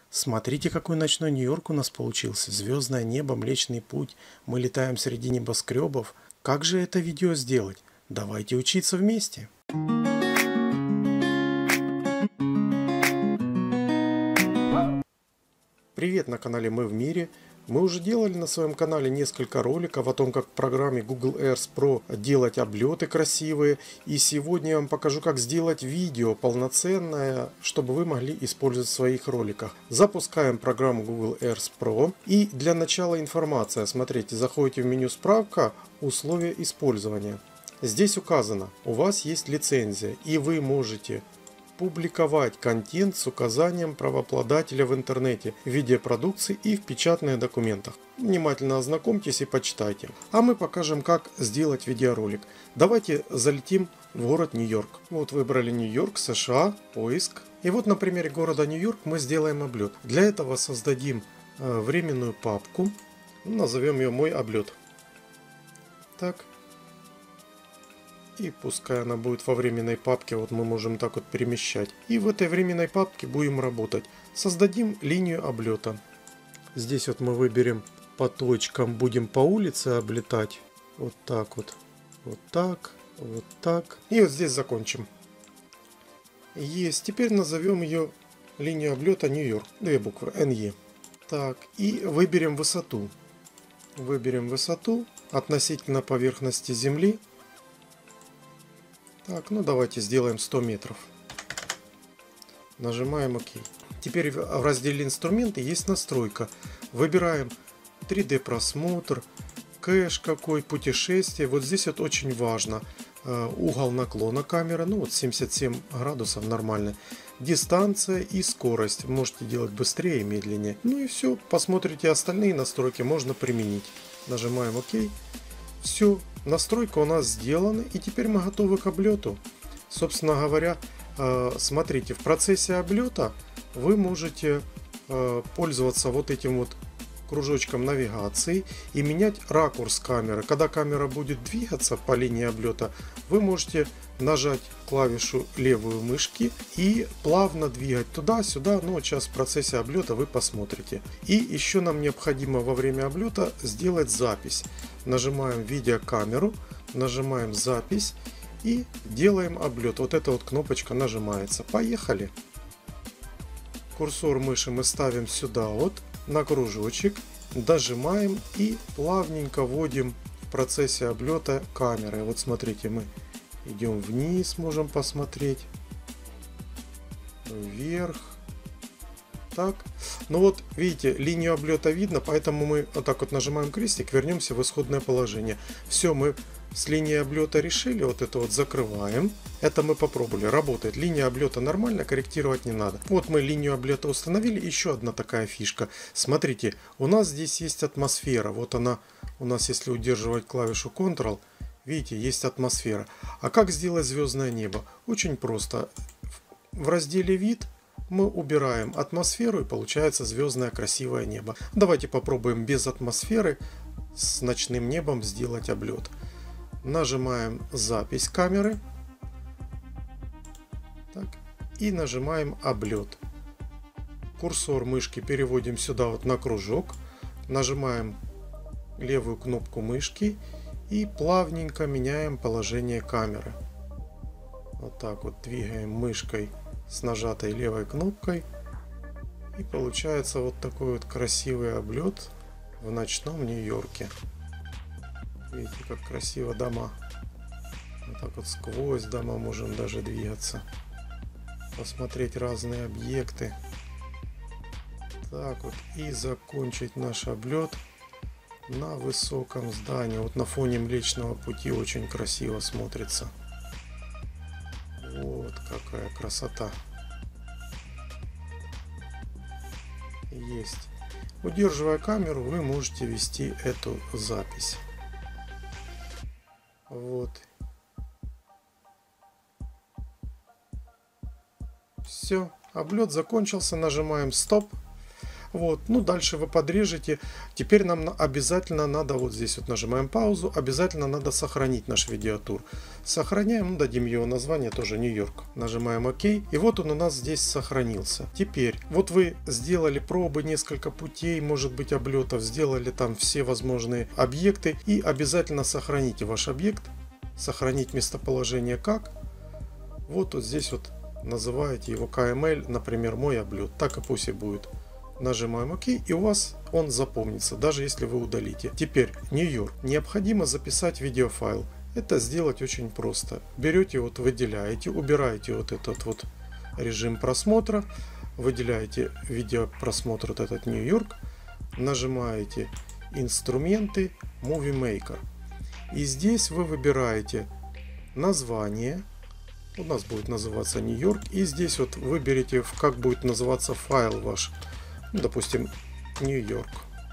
Смотрите, какой ночной Нью-Йорк у нас получился. Звездное небо, Млечный Путь. Мы летаем среди небоскребов. Как же это видео сделать? Давайте учиться вместе. Привет на канале Мы в мире. Мы уже делали на своем канале несколько роликов о том, как в программе Google Earth Pro делать облеты красивые. И сегодня я вам покажу, как сделать видео полноценное, чтобы вы могли использовать в своих роликах. Запускаем программу Google Earth Pro. И для начала информация. Смотрите, заходите в меню «Справка», «Условия использования». Здесь указано, у вас есть лицензия, и вы можете публиковать контент с указанием правообладателя в интернете, в виде продукции и в печатных документах. Внимательно ознакомьтесь и почитайте. А мы покажем, как сделать видеоролик. Давайте залетим в город Нью-Йорк. Вот выбрали Нью-Йорк, США, поиск. И вот на примере города Нью-Йорк мы сделаем облет. Для этого создадим временную папку. Назовем ее «Мой облет». Так. И пускай она будет во временной папке, вот мы можем так вот перемещать. И в этой временной папке будем работать. Создадим линию облета. Здесь вот мы выберем по точкам, будем по улице облетать. Вот так вот. Вот так. Вот так. И вот здесь закончим. Есть. Теперь назовем ее линию облета Нью-Йорк. Две буквы. НЕ. Так. И выберем высоту. Выберем высоту относительно поверхности Земли. Так, ну давайте сделаем 100 метров. Нажимаем ОК. Теперь в разделе инструменты есть настройка. Выбираем 3D просмотр, кэш какой, путешествие. Вот здесь вот очень важно. Угол наклона камеры, ну вот 77 градусов нормально. Дистанция и скорость. Можете делать быстрее и медленнее. Ну и все. Посмотрите остальные настройки, можно применить. Нажимаем ОК. Все, настройка у нас сделана, и теперь мы готовы к облету. Собственно говоря, смотрите, в процессе облета вы можете пользоваться вот этим вот кружочком навигации и менять ракурс камеры. Когда камера будет двигаться по линии облета, вы можете нажать клавишу левую мышки и плавно двигать туда-сюда. Но сейчас в процессе облета вы посмотрите. И еще нам необходимо во время облета сделать запись. Нажимаем видеокамеру, нажимаем запись и делаем облет. Вот эта вот кнопочка нажимается. Поехали! Курсор мыши мы ставим сюда вот на кружочек, дожимаем и плавненько вводим в процессе облета камеры. Вот смотрите, мы идем вниз, можем посмотреть, вверх. Так, ну вот видите, линию облета видно, поэтому мы вот так вот нажимаем крестик, вернемся в исходное положение. Все, мы с линией облета решили, вот это вот закрываем. Это мы попробовали, работает. Линия облета нормально, корректировать не надо. Вот мы линию облета установили. Еще одна такая фишка. Смотрите, у нас здесь есть атмосфера. Вот она у нас, если удерживать клавишу Ctrl, видите, есть атмосфера. А как сделать звездное небо? Очень просто. В разделе «Вид» мы убираем атмосферу, и получается звездное красивое небо. Давайте попробуем без атмосферы с ночным небом сделать облет. Нажимаем запись камеры. Так, и нажимаем облет. Курсор мышки переводим сюда вот на кружок. Нажимаем левую кнопку мышки и плавненько меняем положение камеры. Вот так вот двигаем мышкой с нажатой левой кнопкой. И получается вот такой вот красивый облет в ночном Нью-Йорке. Видите, как красиво дома. Вот так вот сквозь дома можем даже двигаться. Посмотреть разные объекты. Так вот. И закончить наш облет на высоком здании. Вот на фоне Млечного Пути очень красиво смотрится. Вот какая красота. Есть. Удерживая камеру, вы можете вести эту запись. Вот. Все, облет закончился, нажимаем стоп. Вот, ну дальше вы подрежете. Теперь нам обязательно надо, вот здесь вот нажимаем паузу, обязательно надо сохранить наш видеотур. Сохраняем, ну, дадим его название тоже Нью-Йорк. Нажимаем ОК, и вот он у нас здесь сохранился. Теперь, вот вы сделали пробы, несколько путей, может быть, облетов, сделали там все возможные объекты, и обязательно сохраните ваш объект, сохранить местоположение как. Вот здесь вот называете его KML, например, мой облет, так и пусть и будет. Нажимаем ОК, и у вас он запомнится, даже если вы удалите. Теперь Нью-Йорк. Необходимо записать видеофайл. Это сделать очень просто. Берете, вот выделяете, убираете вот этот вот режим просмотра, выделяете видеопросмотр, вот этот Нью-Йорк, нажимаете инструменты, Movie Maker. И здесь вы выбираете название. У нас будет называться Нью-Йорк. И здесь вот выберите, как будет называться файл ваш. Допустим, Нью-Йорк.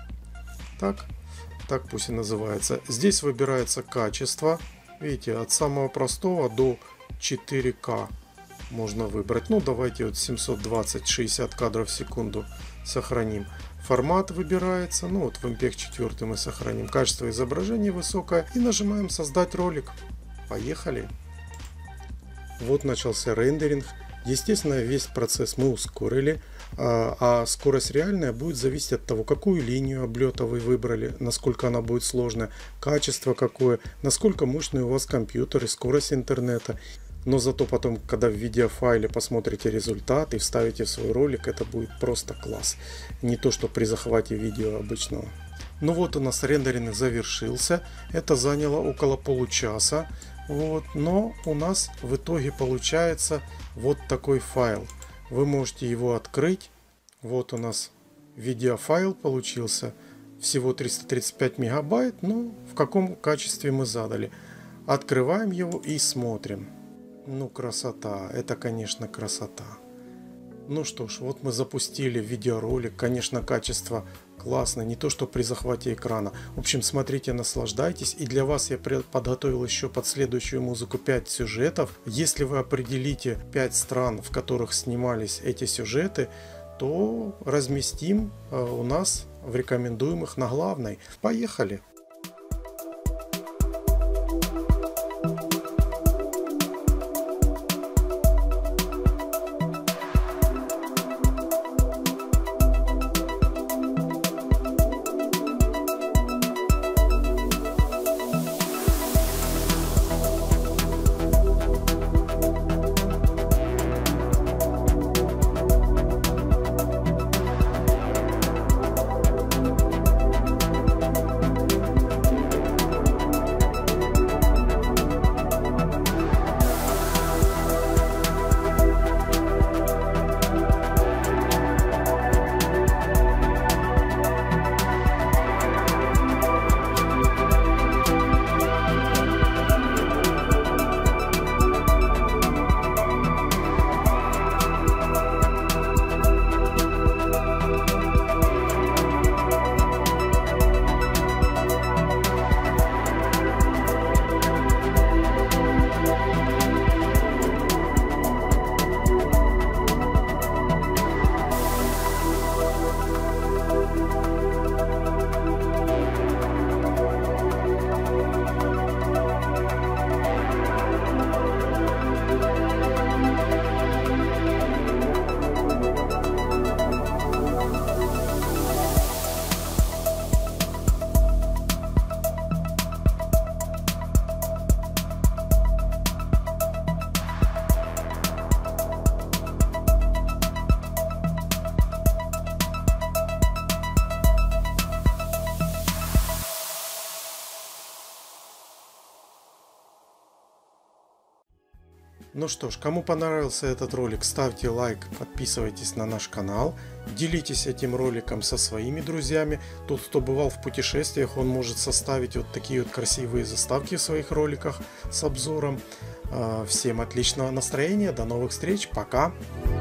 Так пусть и называется. Здесь выбирается качество. Видите, от самого простого до 4К можно выбрать. Ну, давайте вот 720-60 кадров в секунду сохраним. Формат выбирается. Ну, вот в MPEG 4 мы сохраним. Качество изображения высокое. И нажимаем создать ролик. Поехали. Вот начался рендеринг. Естественно, весь процесс мы ускорили, а скорость реальная будет зависеть от того, какую линию облета вы выбрали, насколько она будет сложная, качество какое, насколько мощный у вас компьютер и скорость интернета. Но зато потом, когда в видеофайле посмотрите результат и вставите в свой ролик, это будет просто класс. Не то, что при захвате видео обычного. Ну вот у нас рендеринг завершился. Это заняло около получаса. Вот, но у нас в итоге получается вот такой файл. Вы можете его открыть. Вот у нас видеофайл получился. Всего 335 мегабайт. Ну, в каком качестве мы задали. Открываем его и смотрим. Ну, красота. Это, конечно, красота. Ну что ж, вот мы запустили видеоролик. Конечно, качество классное, не то что при захвате экрана. В общем, смотрите, наслаждайтесь. И для вас я подготовил еще под следующую музыку 5 сюжетов. Если вы определите 5 стран, в которых снимались эти сюжеты, то разместим у нас в рекомендуемых на главной. Поехали! Ну что ж, кому понравился этот ролик, ставьте лайк, подписывайтесь на наш канал, делитесь этим роликом со своими друзьями. Тот, кто бывал в путешествиях, он может составить вот такие вот красивые заставки в своих роликах с обзором. Всем отличного настроения, до новых встреч, пока!